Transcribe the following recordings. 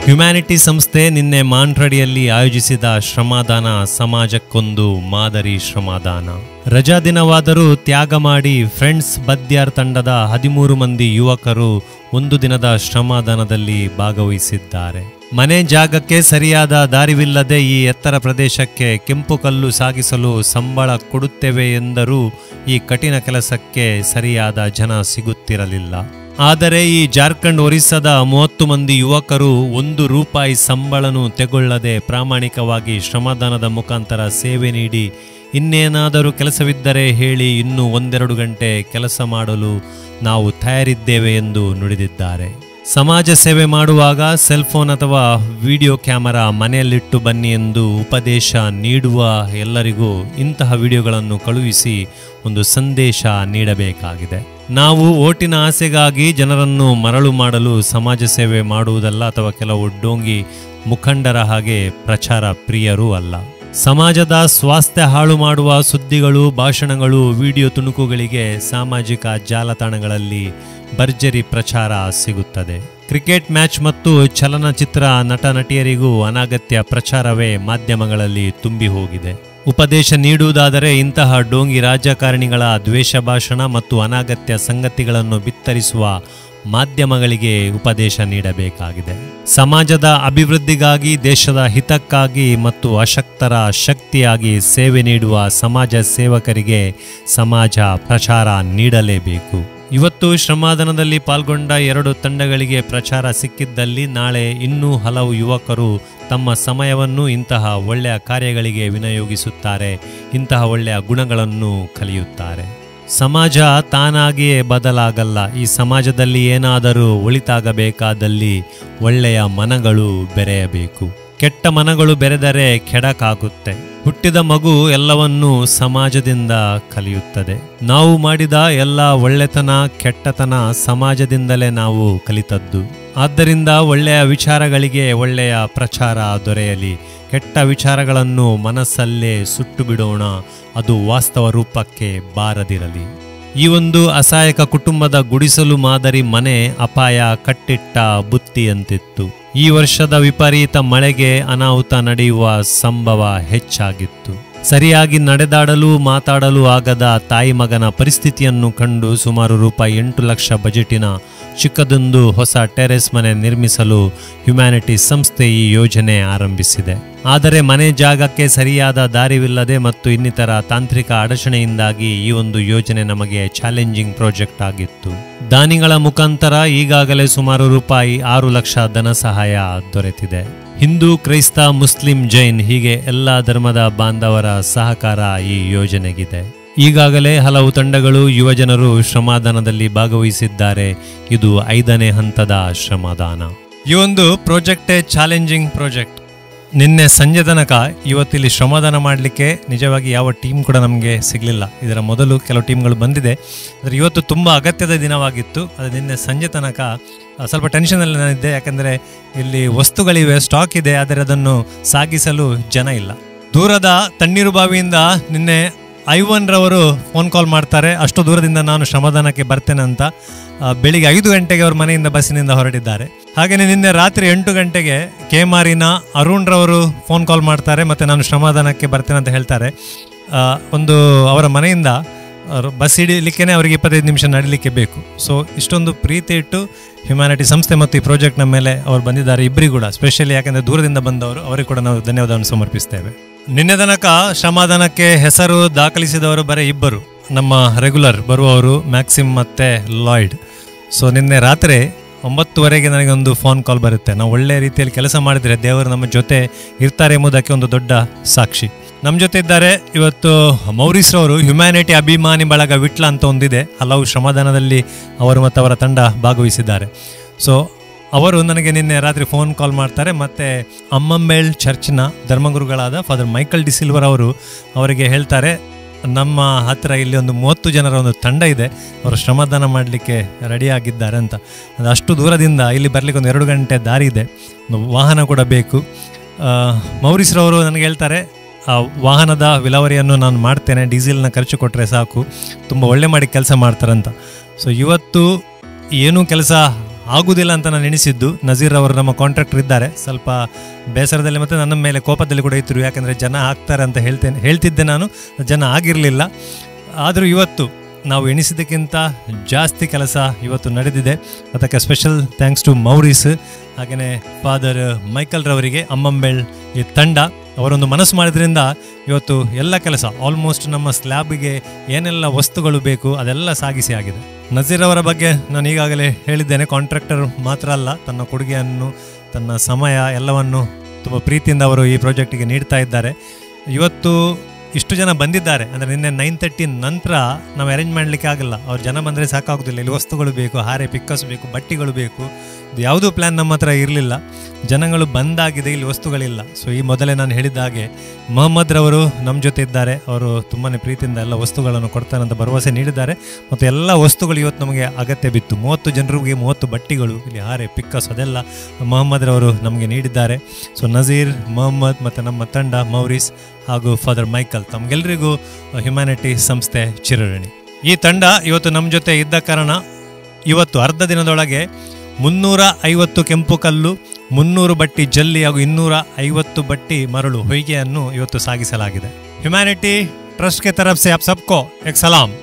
Humanity ಸಂಸ್ಥೆ ನಿನ್ನೆ ಮಾಂಟ್ರಡಿಯಲ್ಲಿ ಆಯೋಜಿಸಿದ ಶ್ರಮದಾನ ಸಮಾಜಕ್ಕೊಂದು ಮಾದರಿ ಶ್ರಮದಾನ. ರಜಾ ದಿನವಾದರೂ ತ್ಯಾಗ ಮಾಡಿ ಫ್ರೆಂಡ್ಸ್ ಬದ್ಯಾರ್ ತಂಡದ 13 ಮಂದಿ ಯುವಕರು ಒಂದು ದಿನದ ಶ್ರಮದಾನದಲ್ಲಿ ಭಾಗವಹಿಸಿದ್ದಾರೆ. ಮನೆ ಜಾಗಕ್ಕೆ ಸರಿಯಾದ ದಾರಿವಿಲ್ಲದೆ ಈ ಎತ್ತರ ಪ್ರದೇಶಕ್ಕೆ ಕೆಂಪು ಕಲ್ಲು ಸಾಗಿಸಲು ಸಂಬಳ ಕೊಡುತ್ತೇವೆ ಎಂದರೂ ಈ ಕಠಿಣ ಕೆಲಸಕ್ಕೆ ಸರಿಯಾದ ಜನ ಸಿಗುತ್ತಿರಲಿಲ್ಲ. ಆದರೆ ಈ ಜಾರ್ಖಂಡ್ ಒರಿಸ್ಸಾದ 30 ಮಂದಿ ಯುವಕರು ₹1 ಸಂಬಳನೂ ತೆಗೊಳ್ಳದೆ ಪ್ರಾಮಾಣಿಕವಾಗಿ ಶ್ರಮದಾನದ ಮುಖಾಂತರ ಸೇವೆ ನೀಡಿ ಇನ್ನೇನಾದರೂ ಕೆಲಸವಿದ್ದರೆ ಹೇಳಿ, ಇನ್ನೂ 1-2 ಗಂಟೆ ಕೆಲಸ ಮಾಡಲು ನಾವು ತಯಾರಿದ್ದೇವೆ ಎಂದು ನುಡಿದಿದ್ದಾರೆ. ಸಮಾಜ ಸೇವೆ ಮಾಡುವಾಗ ಸೆಲ್ಫೋನ್ ಅಥವಾ ವಿಡಿಯೋ ಕ್ಯಾಮೆರಾ ಮನೆಯಲ್ಲಿಟ್ಟು ಬನ್ನಿ ಎಂದು ಉಪದೇಶ ನೀಡುವ ಎಲ್ಲರಿಗೂ ಇಂತಹ ವಿಡಿಯೋಗಳನ್ನು ಕಳುಹಿಸಿ ಒಂದು ಸಂದೇಶ ನೀಡಬೇಕಾಗಿದೆ. ನಾವು ಓಟಿನ ಆಸೆಗಾಗಿ ಜನರನ್ನು ಮರಳು ಮಾಡಲು ಸಮಾಜ ಸೇವೆ ಮಾಡುವುದಲ್ಲ, ಅಥವಾ ಕೆಲವು ಡೋಂಗಿ ಮುಖಂಡರ ಹಾಗೆ ಪ್ರಚಾರ ಪ್ರಿಯರೂ ಅಲ್ಲ. ಸಮಾಜದ ಸ್ವಾಸ್ಥ್ಯ ಹಾಳು ಮಾಡುವ ಸುದ್ದಿಗಳು, ಭಾಷಣಗಳು, ವಿಡಿಯೋ ತುಣುಕುಗಳಿಗೆ ಸಾಮಾಜಿಕ ಜಾಲತಾಣಗಳಲ್ಲಿ ಭರ್ಜರಿ ಪ್ರಚಾರ ಸಿಗುತ್ತದೆ. ಕ್ರಿಕೆಟ್ ಮ್ಯಾಚ್ ಮತ್ತು ಚಲನಚಿತ್ರ ನಟ ನಟಿಯರಿಗೂ ಅನಗತ್ಯ ಪ್ರಚಾರವೇ ಮಾಧ್ಯಮಗಳಲ್ಲಿ ತುಂಬಿ ಹೋಗಿದೆ. ಉಪದೇಶ ನೀಡುವುದಾದರೆ ಇಂತಹ ಡೋಂಗಿ ರಾಜಕಾರಣಿಗಳ ದ್ವೇಷ ಭಾಷಣ ಮತ್ತು ಅನಗತ್ಯ ಸಂಗತಿಗಳನ್ನು ಬಿತ್ತರಿಸುವ ಮಾಧ್ಯಮಗಳಿಗೆ ಉಪದೇಶ ನೀಡಬೇಕಾಗಿದೆ. ಸಮಾಜದ ಅಭಿವೃದ್ಧಿಗಾಗಿ, ದೇಶದ ಹಿತಕ್ಕಾಗಿ ಮತ್ತು ಅಶಕ್ತರ ಶಕ್ತಿಯಾಗಿ ಸೇವೆ ನೀಡುವ ಸಮಾಜ ಸೇವಕರಿಗೆ ಸಮಾಜ ಪ್ರಚಾರ ನೀಡಲೇಬೇಕು. ಇವತ್ತು ಶ್ರಮದಾನದಲ್ಲಿ ಪಾಲ್ಗೊಂಡ 2 ತಂಡಗಳಿಗೆ ಪ್ರಚಾರ ಸಿಕ್ಕಿದ್ದಲ್ಲಿ ನಾಳೆ ಇನ್ನೂ ಹಲವು ಯುವಕರು ತಮ್ಮ ಸಮಯವನ್ನು ಇಂತಹ ಒಳ್ಳೆಯ ಕಾರ್ಯಗಳಿಗೆ ವಿನಿಯೋಗಿಸುತ್ತಾರೆ, ಇಂತಹ ಒಳ್ಳೆಯ ಗುಣಗಳನ್ನು ಕಲಿಯುತ್ತಾರೆ. ಸಮಾಜ ತಾನಾಗಿಯೇ ಬದಲಾಗಲ್ಲ. ಈ ಸಮಾಜದಲ್ಲಿ ಏನಾದರೂ ಒಳಿತಾಗಬೇಕಾದಲ್ಲಿ ಒಳ್ಳೆಯ ಮನಗಳು ಬೆರೆಯಬೇಕು. ಕೆಟ್ಟ ಮನಗಳು ಬೆರೆದರೆ ಕೆಡಕಾಗುತ್ತೆ. ಹುಟ್ಟಿದ ಮಗು ಎಲ್ಲವನ್ನೂ ಸಮಾಜದಿಂದ ಕಲಿಯುತ್ತದೆ. ನಾವು ಮಾಡಿದ ಎಲ್ಲ ಒಳ್ಳೆತನ ಕೆಟ್ಟತನ ಸಮಾಜದಿಂದಲೇ ನಾವು ಕಲಿತದ್ದು. ಆದ್ದರಿಂದ ಒಳ್ಳೆಯ ವಿಚಾರಗಳಿಗೆ ಒಳ್ಳೆಯ ಪ್ರಚಾರ ದೊರೆಯಲಿ. ಕೆಟ್ಟ ವಿಚಾರಗಳನ್ನು ಮನಸ್ಸಲ್ಲೇ ಸುಟ್ಟು ಬಿಡೋಣ, ಅದು ವಾಸ್ತವ ರೂಪಕ್ಕೆ ಬಾರದಿರಲಿ. ಈ ಒಂದು ಅಸಹಾಯಕ ಕುಟುಂಬದ ಗುಡಿಸಲು ಮಾದರಿ ಮನೆ ಅಪಾಯ ಕಟ್ಟಿಟ್ಟ ಬುತ್ತಿಯಂತಿತ್ತು. ಈ ವರ್ಷದ ವಿಪರೀತ ಮಳೆಗೆ ಅನಾಹುತ ನಡೆಯುವ ಸಂಭವ ಹೆಚ್ಚಾಗಿತ್ತು. ಸರಿಯಾಗಿ ನಡೆದಾಡಲು ಮಾತಾಡಲು ಆಗದ ತಾಯಿ ಮಗನ ಪರಿಸ್ಥಿತಿಯನ್ನು ಕಂಡು ಸುಮಾರು ₹8 ಲಕ್ಷ ಬಜೆಟಿನ ಚಿಕ್ಕದೊಂದು ಹೊಸ ಟೆರೆಸ್ ಮನೆ ನಿರ್ಮಿಸಲು ಹ್ಯುಮ್ಯಾನಿಟಿ ಸಂಸ್ಥೆ ಈ ಯೋಜನೆ ಆರಂಭಿಸಿದೆ. ಆದರೆ ಮನೆ ಜಾಗಕ್ಕೆ ಸರಿಯಾದ ದಾರಿವಿಲ್ಲದೆ ಮತ್ತು ಇನ್ನಿತರ ತಾಂತ್ರಿಕ ಅಡಚಣೆಯಿಂದಾಗಿ ಈ ಒಂದು ಯೋಜನೆ ನಮಗೆ ಚಾಲೆಂಜಿಂಗ್ ಪ್ರಾಜೆಕ್ಟ್ ಆಗಿತ್ತು. ದಾನಿಗಳ ಮುಖಾಂತರ ಈಗಾಗಲೇ ಸುಮಾರು ₹6 ಲಕ್ಷ ಧನ ಸಹಾಯ ದೊರೆತಿದೆ. ಹಿಂದೂ, ಕ್ರೈಸ್ತ, ಮುಸ್ಲಿಂ, ಜೈನ್ ಹೀಗೆ ಎಲ್ಲ ಧರ್ಮದ ಬಾಂಧವರ ಸಹಕಾರ ಈ ಯೋಜನೆಗಿದೆ. ಈಗಾಗಲೇ ಹಲವು ತಂಡಗಳು ಯುವಜನರು ಶ್ರಮದಾನದಲ್ಲಿ ಭಾಗವಹಿಸಿದ್ದಾರೆ. ಇದು 5ನೇ ಹಂತದ ಶ್ರಮದಾನ. ಈ ಒಂದು ಪ್ರಾಜೆಕ್ಟೇ ಚಾಲೆಂಜಿಂಗ್ ಪ್ರಾಜೆಕ್ಟ್. ನಿನ್ನೆ ಸಂಜೆ ತನಕ ಇವತ್ತಿಲ್ಲಿ ಶ್ರಮದಾನ ಮಾಡಲಿಕ್ಕೆ ನಿಜವಾಗಿ ಯಾವ ಟೀಮ್ ಕೂಡ ನಮಗೆ ಸಿಗಲಿಲ್ಲ. ಇದರ ಮೊದಲು ಕೆಲವು ಟೀಮ್ಗಳು ಬಂದಿದೆ, ಆದರೆ ಇವತ್ತು ತುಂಬ ಅಗತ್ಯದ ದಿನವಾಗಿತ್ತು. ಅದು ನಿನ್ನೆ ಸಂಜೆ ತನಕ ಸ್ವಲ್ಪ ಟೆನ್ಷನಲ್ಲಿ ನಾನಿದ್ದೆ. ಯಾಕಂದರೆ ಇಲ್ಲಿ ವಸ್ತುಗಳಿವೆ, ಸ್ಟಾಕ್ ಇದೆ, ಆದರೆ ಅದನ್ನು ಸಾಗಿಸಲು ಜನ ಇಲ್ಲ. ದೂರದ ತಣ್ಣೀರು ಬಾವಿಯಿಂದ ನಿನ್ನೆ ಐವನ್ರವರು ಫೋನ್ ಕಾಲ್ ಮಾಡ್ತಾರೆ, ಅಷ್ಟು ದೂರದಿಂದ ನಾನು ಶ್ರಮದಾನಕ್ಕೆ ಬರ್ತೇನೆ ಅಂತ. ಬೆಳಿಗ್ಗೆ 5 ಗಂಟೆಗೆ ಅವ್ರ ಮನೆಯಿಂದ ಬಸ್ಸಿನಿಂದ ಹೊರಟಿದ್ದಾರೆ. ಹಾಗೆಯೇ ನಿನ್ನೆ ರಾತ್ರಿ 8 ಗಂಟೆಗೆ KMRನ ಅರುಣ್ರವರು ಫೋನ್ ಕಾಲ್ ಮಾಡ್ತಾರೆ, ಮತ್ತು ನಾನು ಶ್ರಮದಾನಕ್ಕೆ ಬರ್ತೇನೆ ಅಂತ ಹೇಳ್ತಾರೆ. ಒಂದು ಅವರ ಮನೆಯಿಂದ ಬಸ್ ಹಿಡಿಲಿಕ್ಕೆ ಅವರಿಗೆ 25 ನಿಮಿಷ ನಡೀಲಿಕ್ಕೆ ಬೇಕು. ಸೊ ಇಷ್ಟೊಂದು ಪ್ರೀತಿ ಇಟ್ಟು ಹ್ಯುಮ್ಯಾನಿಟಿ ಸಂಸ್ಥೆ ಮತ್ತು ಈ ಪ್ರಾಜೆಕ್ಟ್ನ ಮೇಲೆ ಅವರು ಬಂದಿದ್ದಾರೆ. ಇಬ್ಬರಿಗೂ ಕೂಡ ಸ್ಪೆಷಲಿ, ಯಾಕೆಂದರೆ ದೂರದಿಂದ ಬಂದವರು, ಅವರಿಗೆ ಕೂಡ ನಾವು ಧನ್ಯವಾದವನ್ನು ಸಮರ್ಪಿಸ್ತೇವೆ. ನಿನ್ನೆ ತನಕ ಶ್ರಮದಾನಕ್ಕೆ ಹೆಸರು ದಾಖಲಿಸಿದವರು ಬರೀ 2, ನಮ್ಮ ರೆಗ್ಯುಲರ್ ಬರುವವರು ಮ್ಯಾಕ್ಸಿಮ್ ಮತ್ತು ಲಾಯ್ಡ್. ಸೊ ನಿನ್ನೆ ರಾತ್ರಿ 9:30ಗೆ ನನಗೊಂದು ಫೋನ್ ಕಾಲ್ ಬರುತ್ತೆ. ನಾವು ಒಳ್ಳೆಯ ರೀತಿಯಲ್ಲಿ ಕೆಲಸ ಮಾಡಿದರೆ ದೇವರು ನಮ್ಮ ಜೊತೆ ಇರ್ತಾರೆ ಎಂಬುದಕ್ಕೆ ಒಂದು ದೊಡ್ಡ ಸಾಕ್ಷಿ. ನಮ್ಮ ಜೊತೆ ಇದ್ದಾರೆ ಇವತ್ತು ಮೌರಿಸ್ರವರು. ಹ್ಯುಮ್ಯಾನಿಟಿ ಅಭಿಮಾನಿ ಬಳಗ ವಿಟ್ಲ ಅಂತ ಒಂದಿದೆ, ಹಲವು ಶ್ರಮದಾನದಲ್ಲಿ ಅವರು ಮತ್ತು ಅವರ ತಂಡ ಭಾಗವಹಿಸಿದ್ದಾರೆ. ಸೊ ಅವರು ನನಗೆ ನಿನ್ನೆ ರಾತ್ರಿ ಫೋನ್ ಕಾಲ್ ಮಾಡ್ತಾರೆ. ಮತ್ತು ಅಮ್ಮಂಬೇಳ್ ಚರ್ಚ್ನ ಧರ್ಮಗುರುಗಳಾದ ಫಾದರ್ ಮೈಕಲ್ ಡಿ ಸಿಲ್ವರ್ ಅವರಿಗೆ ಹೇಳ್ತಾರೆ, ನಮ್ಮ ಹತ್ತಿರ ಇಲ್ಲಿ ಒಂದು 30 ಜನರ ಒಂದು ತಂಡ ಇದೆ, ಅವರು ಶ್ರಮದಾನ ಮಾಡಲಿಕ್ಕೆ ರೆಡಿಯಾಗಿದ್ದಾರೆ ಅಂತ. ಅದು ಅಷ್ಟು ದೂರದಿಂದ ಇಲ್ಲಿ ಬರಲಿಕ್ಕೆ ಒಂದು 2 ಗಂಟೆ ದಾರಿ ಇದೆ, ಒಂದು ವಾಹನ ಕೂಡ ಬೇಕು. ಮೌರಿಸ್ರವರು ನನಗೆ ಹೇಳ್ತಾರೆ, ವಾಹನದ ವಿಲೇವಾರಿಯನ್ನು ನಾನು ಮಾಡ್ತೇನೆ, ಡೀಸೆಲ್ನ ಖರ್ಚು ಕೊಟ್ಟರೆ ಸಾಕು, ತುಂಬ ಒಳ್ಳೆ ಮಾಡಿ ಕೆಲಸ ಮಾಡ್ತಾರಂತ. ಸೊ ಇವತ್ತು ಏನೂ ಕೆಲಸ ಆಗುವುದಿಲ್ಲ ಅಂತ ನಾನು ಎಣಿಸಿದ್ದು. ನಜೀರ್ ಅವರು ನಮ್ಮ ಕಾಂಟ್ರಾಕ್ಟರ್ ಇದ್ದಾರೆ, ಸ್ವಲ್ಪ ಬೇಸರದಲ್ಲಿ ಮತ್ತು ನನ್ನ ಮೇಲೆ ಕೋಪದಲ್ಲಿ ಕೂಡ ಇದ್ದರು. ಯಾಕಂದರೆ ಜನ ಆಗ್ತಾರೆ ಅಂತ ಹೇಳ್ತಿದ್ದೆ ನಾನು, ಜನ ಆಗಿರಲಿಲ್ಲ. ಆದರೂ ಇವತ್ತು ನಾವು ಎಣಿಸಿದ್ದಕ್ಕಿಂತ ಜಾಸ್ತಿ ಕೆಲಸ ಇವತ್ತು ನಡೆದಿದೆ. ಅದಕ್ಕೆ ಸ್ಪೆಷಲ್ ಥ್ಯಾಂಕ್ಸ್ ಟು ಮೌರೀಸ್, ಹಾಗೆಯೇ ಫಾದರ್ ಮೈಕಲ್ ರವರಿಗೆ, ಅಮ್ಮಂಬೆಳ್ ಈ ತಂಡ ಅವರೊಂದು ಮನಸ್ಸು ಮಾಡಿದ್ರಿಂದ ಇವತ್ತು ಎಲ್ಲ ಕೆಲಸ ಆಲ್ಮೋಸ್ಟ್ ನಮ್ಮ ಸ್ಲ್ಯಾಬ್ಗೆ ಏನೆಲ್ಲ ವಸ್ತುಗಳು ಬೇಕು ಅದೆಲ್ಲ ಸಾಗಿಸಿ ಆಗಿದೆ. ನಜೀರ್ ಅವರ ಬಗ್ಗೆ ನಾನು ಈಗಾಗಲೇ ಹೇಳಿದ್ದೇನೆ, ಕಾಂಟ್ರಾಕ್ಟರ್ ಮಾತ್ರ ಅಲ್ಲ, ತನ್ನ ಕೊಡುಗೆಯನ್ನು, ತನ್ನ ಸಮಯ ಎಲ್ಲವನ್ನು ತುಂಬ ಪ್ರೀತಿಯಿಂದ ಅವರು ಈ ಪ್ರಾಜೆಕ್ಟಿಗೆ ನೀಡ್ತಾ ಇದ್ದಾರೆ. ಇವತ್ತು ಇಷ್ಟು ಜನ ಬಂದಿದ್ದಾರೆ ಅಂದರೆ ನಿನ್ನೆ 9:30 ನಂತರ ನಾವು ಅರೇಂಜ್ ಮಾಡಲಿಕ್ಕೆ ಆಗಲ್ಲ. ಅವ್ರು ಜನ ಬಂದರೆ ಸಾಕಾಗೋದಿಲ್ಲ, ಇಲ್ಲಿ ವಸ್ತುಗಳು ಬೇಕು, ಹಾರೆ ಪಿಕ್ಕಸ್ ಬೇಕು, ಬಟ್ಟೆಗಳು ಬೇಕು, ಇದು ಯಾವುದೂ ಪ್ಲ್ಯಾನ್ ನಮ್ಮ ಹತ್ರ ಇರಲಿಲ್ಲ. ಜನಗಳು ಬಂದಾಗಿದೆ, ಇಲ್ಲಿ ವಸ್ತುಗಳಿಲ್ಲ. ಸೊ ಈ ಮೊದಲೇ ನಾನು ಹೇಳಿದ ಹಾಗೆ ಮೊಹಮ್ಮದ್ ರವರು ನಮ್ಮ ಜೊತೆ ಇದ್ದಾರೆ. ಅವರು ತುಂಬಾ ಪ್ರೀತಿಯಿಂದ ಎಲ್ಲ ವಸ್ತುಗಳನ್ನು ಕೊಡ್ತಾರೆ ಅಂತ ಭರವಸೆ ನೀಡಿದ್ದಾರೆ. ಮತ್ತು ಎಲ್ಲ ವಸ್ತುಗಳು ಇವತ್ತು ನಮಗೆ ಅಗತ್ಯ ಬಿತ್ತು. 30 ಜನರಿಗೆ 30 ಬಟ್ಟೆಗಳು, ಇಲ್ಲಿ ಹಾರೆ ಪಿಕ್ಕಸ್ ಅದೆಲ್ಲ ಮೊಹಮ್ಮದ್ ರವರು ನಮಗೆ ನೀಡಿದ್ದಾರೆ. ಸೊ ನಜೀರ್, ಮೊಹಮ್ಮದ್ ಮತ್ತು ನಮ್ಮ ತಂಡ ಮೌರೀಸ್ ಹಾಗೂ ಫಾದರ್ ಮೈಕಲ್, ತಮಗೆಲ್ಲರಿಗೂ ಹ್ಯುಮ್ಯಾನಿಟಿ ಸಂಸ್ಥೆ ಚಿರಋಣಿ. ಈ ತಂಡ ಇವತ್ತು ನಮ್ಮ ಜೊತೆ ಇದ್ದ ಕಾರಣ ಇವತ್ತು ಅರ್ಧ ದಿನದೊಳಗೆ 350 ಕೆಂಪು ಕಲ್ಲು, 300 ಬಟ್ಟಿ ಜಲ್ಲಿ ಹಾಗೂ 250 ಬಟ್ಟಿ ಮರಳು ಹೊಯ್ಗೆಯನ್ನು ಇವತ್ತು ಸಾಗಿಸಲಾಗಿದೆ. ಹ್ಯುಮ್ಯಾನಿಟಿ ಟ್ರಸ್ಟ್ ಕೆ ತರಫ್ ಸೆ ಆಪ್ ಸಬ್ಕೋ ಏಕ್ ಸಲಾಮ್.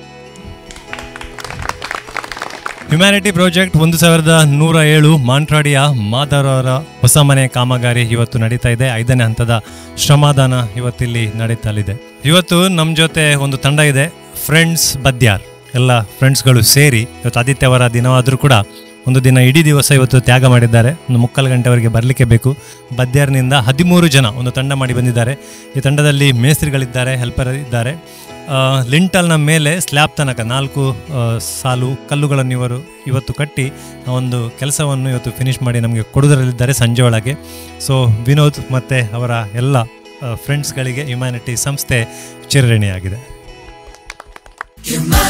ಹ್ಯುಮ್ಯಾನಿಟಿ ಪ್ರಾಜೆಕ್ಟ್ 1107 ಮಾಂಟ್ರಾಡಿಯ ಮಾದರವರ ಹೊಸ ಮನೆ ಕಾಮಗಾರಿ ಇವತ್ತು ನಡೀತಾ ಇದೆ. 5ನೇ ಹಂತದ ಶ್ರಮದಾನ ಇವತ್ತಿಲ್ಲಿ ನಡೀತಲಿದೆ. ಇವತ್ತು ನಮ್ಮ ಜೊತೆ ಒಂದು ತಂಡ ಇದೆ, ಫ್ರೆಂಡ್ಸ್ ಬದ್ಯಾರ್. ಎಲ್ಲ ಫ್ರೆಂಡ್ಸ್ಗಳು ಸೇರಿ ಇವತ್ತು ಆದಿತ್ಯವಾರ ದಿನವಾದರೂ ಕೂಡ ಒಂದು ದಿನ ಇಡೀ ದಿವಸ ಇವತ್ತು ತ್ಯಾಗ ಮಾಡಿದ್ದಾರೆ. ಒಂದು 3:15 ಗಂಟೆವರೆಗೆ ಬರಲಿಕ್ಕೆ ಬೇಕು. ಬದ್ಯಾರ್ನಿಂದ 13 ಜನ ಒಂದು ತಂಡ ಮಾಡಿ ಬಂದಿದ್ದಾರೆ. ಈ ತಂಡದಲ್ಲಿ ಮೇಸ್ತ್ರಿಗಳಿದ್ದಾರೆ, ಹೆಲ್ಪರ್ ಇದ್ದಾರೆ. ಲಿಂಟಲ್ನ ಮೇಲೆ ಸ್ಲ್ಯಾಬ್ ತನಕ 4 ಸಾಲು ಕಲ್ಲುಗಳನ್ನು ಇವರು ಇವತ್ತು ಕಟ್ಟಿ ಒಂದು ಕೆಲಸವನ್ನು ಇವತ್ತು ಫಿನಿಷ್ ಮಾಡಿ ನಮಗೆ ಕೊಡುವುದರಲ್ಲಿದ್ದಾರೆ ಸಂಜೆ ಒಳಗೆ. ಸೊ ವಿನೋದ್ ಮತ್ತು ಅವರ ಎಲ್ಲ ಫ್ರೆಂಡ್ಸ್ಗಳಿಗೆ ಹ್ಯುಮ್ಯಾನಿಟಿ ಸಂಸ್ಥೆ ಚಿರಋಣಿಯಾಗಿದೆ.